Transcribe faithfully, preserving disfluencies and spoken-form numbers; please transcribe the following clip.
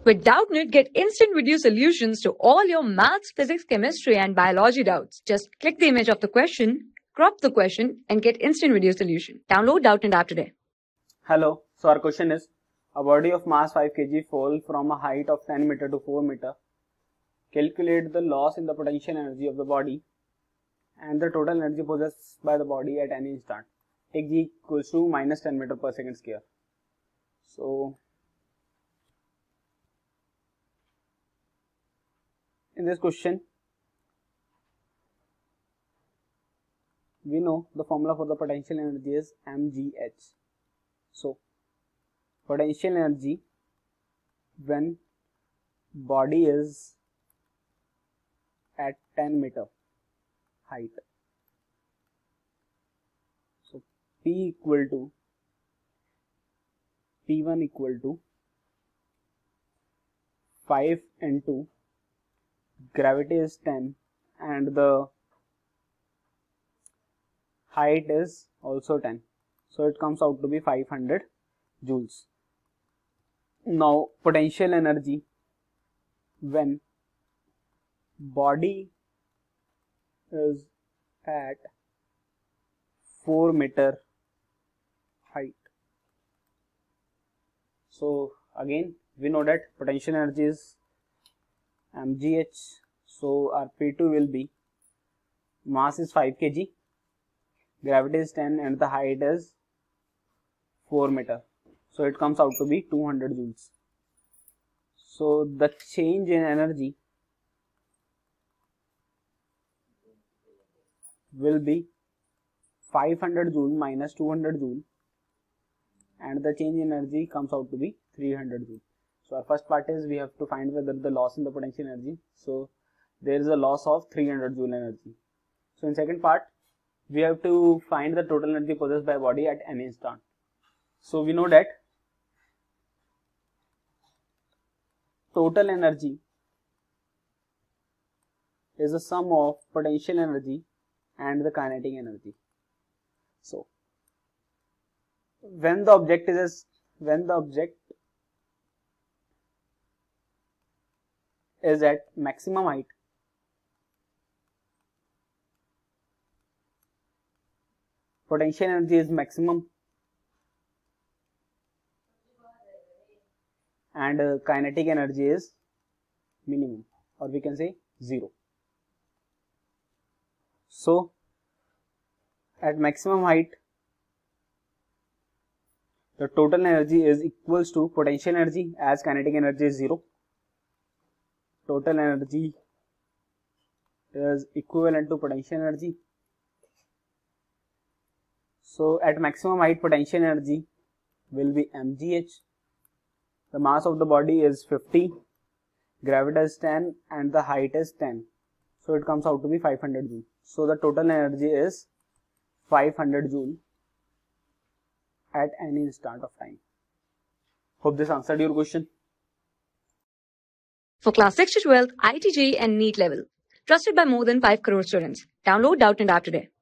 With Doubtnut, get instant video solutions to all your maths, physics, chemistry, and biology doubts. Just click the image of the question, crop the question, and get instant video solution. Download Doubtnut app today. Hello. So our question is, a body of mass five kilograms fall from a height of ten meter to four meter. Calculate the loss in the potential energy of the body and the total energy possessed by the body at any instant. Take G equals to minus ten meter per second square. So in this question, we know the formula for the potential energy is M G H. So potential energy when body is at ten meter height. So P equal to P one equal to five into gravity is ten and the height is also ten. So it comes out to be five hundred joules. Now potential energy when body is at four meter height. So again we know that potential energy is M G H. So our P two will be, mass is five kilograms, gravity is ten and the height is four meter. So it comes out to be two hundred joules. So the change in energy will be five hundred joule minus two hundred joule, and the change in energy comes out to be three hundred joule. So our first part is we have to find whether the loss in the potential energy. So there is a loss of three hundred joule energy. So in second part we have to find the total energy possessed by body at any instant. So we know that total energy is the sum of potential energy and the kinetic energy. So when the object is when the object is at maximum height, potential energy is maximum and uh, kinetic energy is minimum, or we can say zero. So at maximum height the total energy is equals to potential energy, as kinetic energy is zero. Total energy is equivalent to potential energy. So at maximum height potential energy will be M G H. The mass of the body is fifty, gravity is ten and the height is ten. So it comes out to be five hundred joule. So the total energy is five hundred joule at any instant of time. Hope this answered your question. For class six to twelve, I I T J E E and NEET level. Trusted by more than five crore students. Download Doubtnut app today.